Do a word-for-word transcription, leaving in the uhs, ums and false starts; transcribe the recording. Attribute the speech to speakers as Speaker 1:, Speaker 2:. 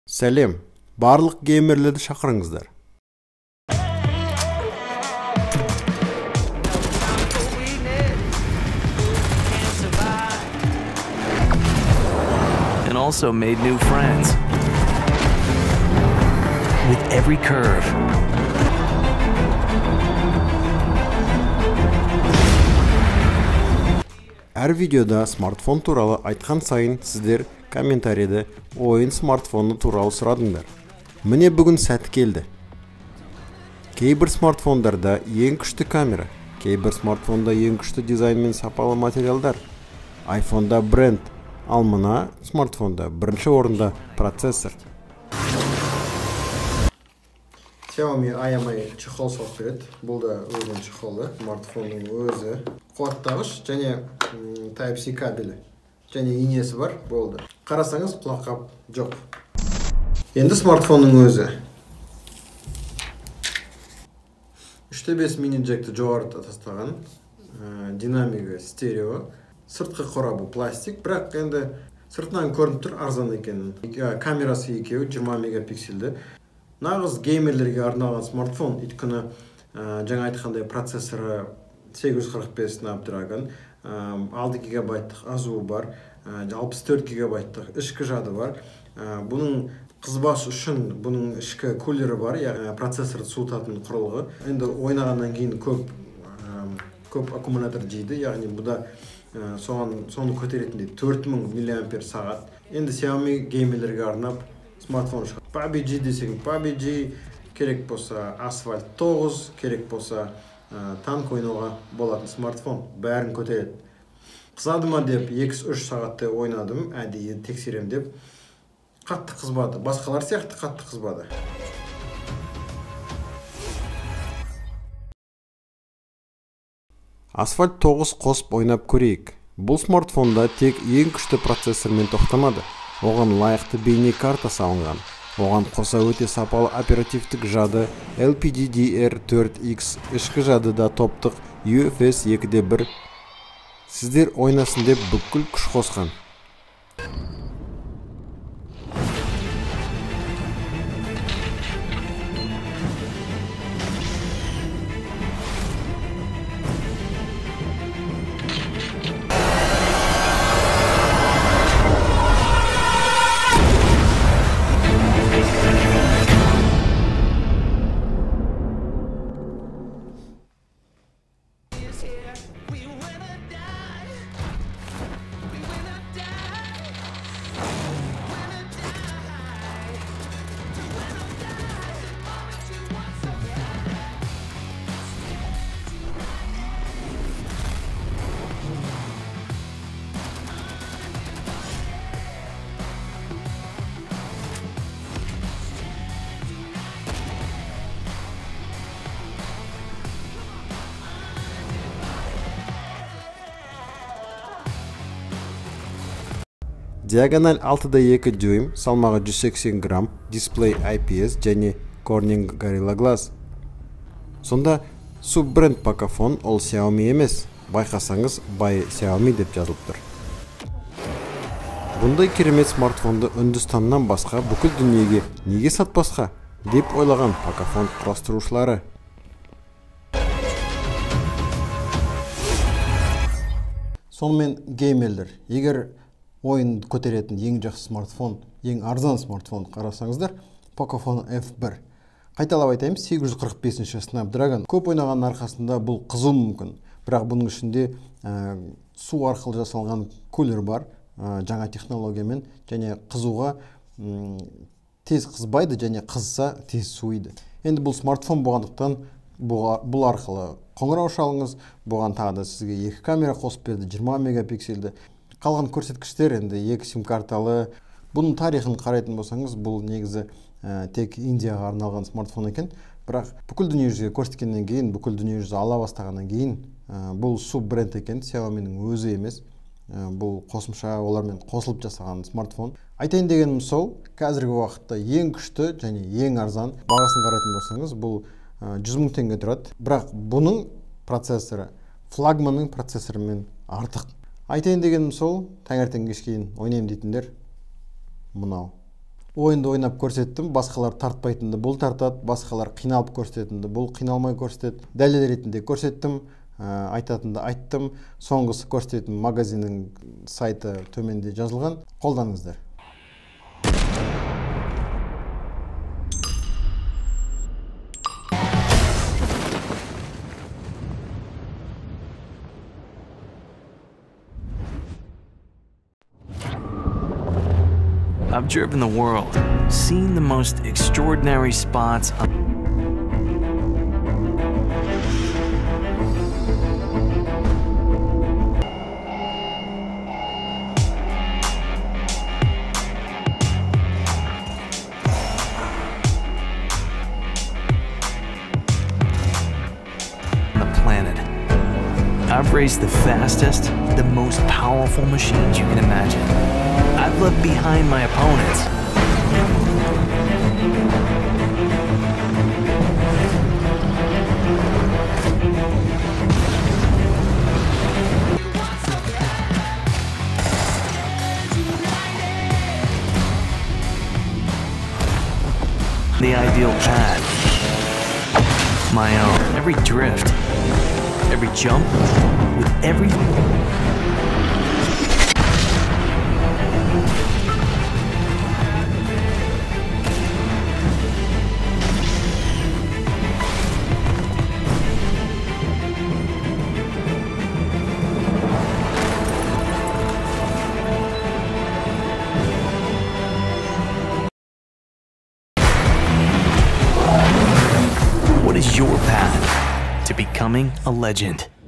Speaker 1: Сәлем, барлық геймерлерді шақырыңыздар.
Speaker 2: And also made new friends. With every curve.
Speaker 1: Әр видеода смартфон туралы айтқан сайын сіздер комментарийде ойын смартфоны туралы сұрадыңдар. Міне бүгін сәті келді. Кейбір смартфондарда ең күшті камера, кейбір смартфонда ең күшті дизайн мен сапалы материалдар. айфонда бренд, ал мына смартфонда бірінші орында процессор. Xiaomi аямай чехол салып береді. Бұл да өзінің чехолы, смартфонның өзі. Қуаттағыш және Type-C кабелі. Және инесі бар, болды. Қарасаңыз құлаққап жоқ. Енді смартфонның өзі. үш те бес мини джекті жоғарыда тастаған. Динамигі стерео. Сыртқы қорабы пластик, бірақ енді сыртынан көрініп тұр арзан екенін. Камерасы екеуі жиырма мегапиксельді. Нағыз геймерлерге арналған смартфон, өйткені жаңа айтқандай процессоры сегіз жүз қырық бес Snapdragon, алты гигабайттық азуы бар, алпыс төрт гигабайттық ішкі жады бар. Бұның қызбас үшін бұның ішкі кулері бар, яғни процессорды суытатын құрылғы. Енді ойнағаннан кейін көп көп аккумулятор жейді, яғни бұда соны көтеретіндей төрт мың миллиампер сағат. Енді Xiaomi геймерлерге арнап смартфон шығады. пи ю би джи десең, пи ю би джи керек болса, Asphalt тоғыз керек болса, танк ойнауға болатын смартфон. Бәрін көтереді. Қызады ма деп екі үш сағатты ойнадым, әдейі тексерем деп. Қатты қызбады. Басқалар сияқты қатты қызбады. Asphalt тоғыз қосып ойнап көрейік. Бұл смартфонда тек ең күшті процессормен тоқтамады. Оған лайықты бейне карта салынған. Оған қоса өте сапалы оперативтік жады эл пи ди ди ар төрт икс, ішкі жады да топтық ю эф эс екі де бір. Сіздер ойнасын деп бүкіл күш қосқан. Диагональ алты да екі дюйм, салмағы жүз сексен грамм, дисплей ай пи эс және Corning Gorilla Glass. Сонда суббренд покафон ол Xiaomi емес. Байқасаңыз, бай Xiaomi деп жазылып тұр. Бұндай керемет смартфонды Үндістаннан басқа бүкіл дүниеге неге сатпасқа деп ойлаған покафон құрастырушылары. Сонымен геймерлер, егер ойын көтеретін ең жақсы смартфон, ең арзан смартфон қарасаңыздар, покафон эф бір. Қайталап айтайым, сегіз жүз қырық бесінші Snapdragon. Көп ойнаған арқасында бұл қызу мүмкін. Бірақ бұның ішінде ә, су арқылы жасалған кулер бар, ә, жаңа технологиямен, және қызуға м, тез қызбайды, және қызса тез суиды. Енді бұл смартфон болғандықтан бұл, бұл арқылы қоңырау шалыңыз, бұған тағы да сізге екі камера қосып берді, жиырма мегапиксельді. Қалған көрсеткіштер енді екі сим карталы. Бұның тарихын қарайтын болсаңыз, бұл негізі ә, тек Индияға арналған смартфон екен. Бірақ бүкіл дүниежүзіге көрсеткеннен кейін, бүкіл дүниежүзі ала бастағаннан кейін, ә, бұл суббренд екен, Xiaomi'нің өзі емес. Ә, бұл қосымша олармен қосылып жасаған смартфон. Айтайын дегенім сол, қазіргі уақытта ең күшті және ең арзан. Бағасын қарайтын болсаңыз, бұл ә, жүз мың теңге тұрады. Бірақ бұның процессоры флагманның процессорымен артық. Айтайын дегенім сол, таңертең кешке дейін ойнаймын дейтіндер мынау. ойынды ойнап көрсеттім, басқалар тартпайтынды бұл тартады, басқалар қиналып көрсететінді бұл қиналмай көрсетеді. Дәлел ретінде көрсеттім, айтатынды айттым. Соңғысы көрсететін магазиннің сайты төменде жазылған. Қолданыңыздар.
Speaker 2: I've driven the world, seen the most extraordinary spots. On the planet. I've raced the fastest, the most powerful machines you can imagine. I've left behind my opponents. The ideal path. My own. Every drift, every jump, with every... What is your path to becoming a legend?